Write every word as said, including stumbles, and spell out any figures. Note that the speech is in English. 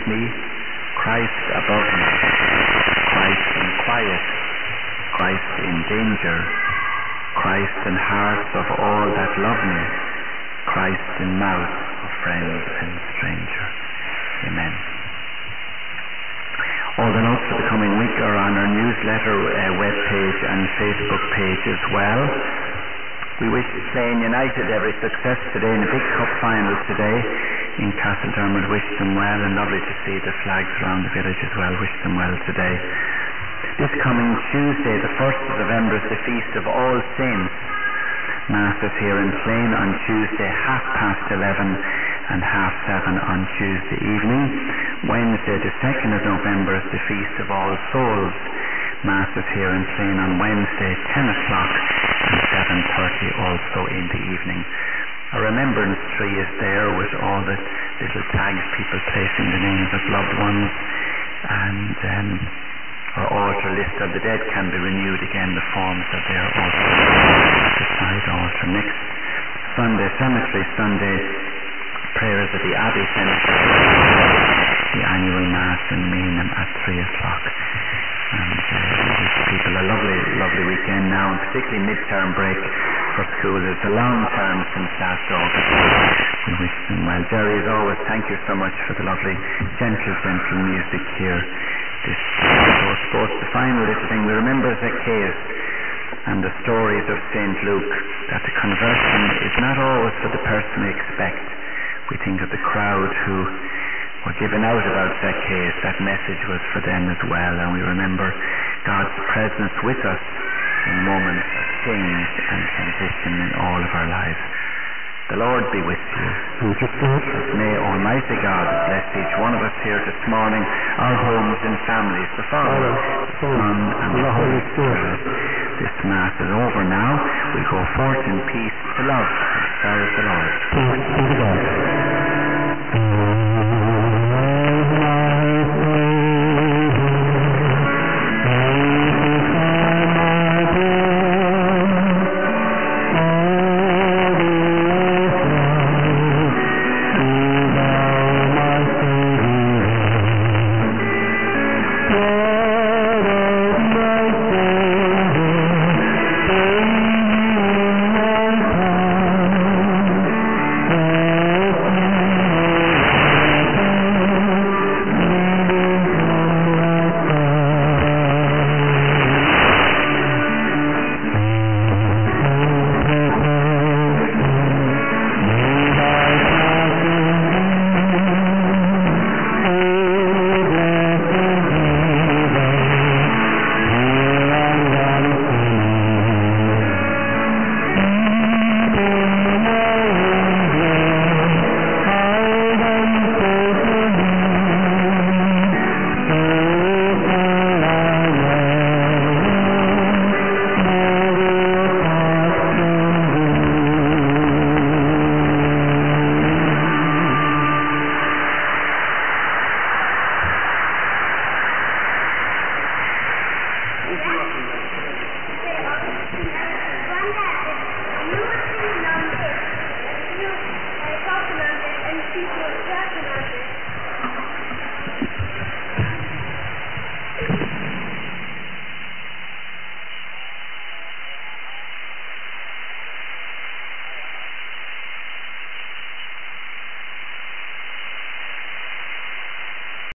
me, Christ above me, Christ in quiet, Christ in danger, Christ in hearts of all that love me, Christ in mouth of friend and stranger. Amen. All the notes for the coming week are on our newsletter uh, web page and Facebook page as well. We wish Plain United every success today in the big cup final today in Castledermot. Wish them well, and lovely to see the flags around the village as well. Wish them well today. This coming Tuesday, the first of November, is the Feast of All Saints. Mass is here in Plain on Tuesday, half past eleven and half seven on Tuesday evening. Wednesday, the second of November, is the Feast of All Souls. Mass is here in Plain on Wednesday, ten o'clock and seven thirty also in the evening. A remembrance tree is there with all the little tags, people placing the names of loved ones, and um, our altar list of the dead can be renewed again. The forms are there also at the side altar. Next Sunday, Cemetery Sunday, prayers at the Abbey Cemetery, the annual Mass in Meanham at three o'clock. And uh, we wish people a lovely, lovely weekend now, and particularly mid-term break for school. It's a long term since last August. We wish them well. Jerry, as always, thank you so much for the lovely, gentle, gentle music here. This, so I suppose the final little thing, we remember Zacchaeus and the stories of Saint Luke, that the conversion is not always for the person we expect. We think of the crowd who were given out about Zacchaeus. That message was for them as well, and we remember God's presence with us in moments of change and transition in all of our lives. The Lord be with you. May Almighty God bless each one of us here this morning, our homes and families, the Father, the Son, and the Holy Spirit. This Mass is over now. We go forth in peace to love and serve the Lord. Thanks be to God.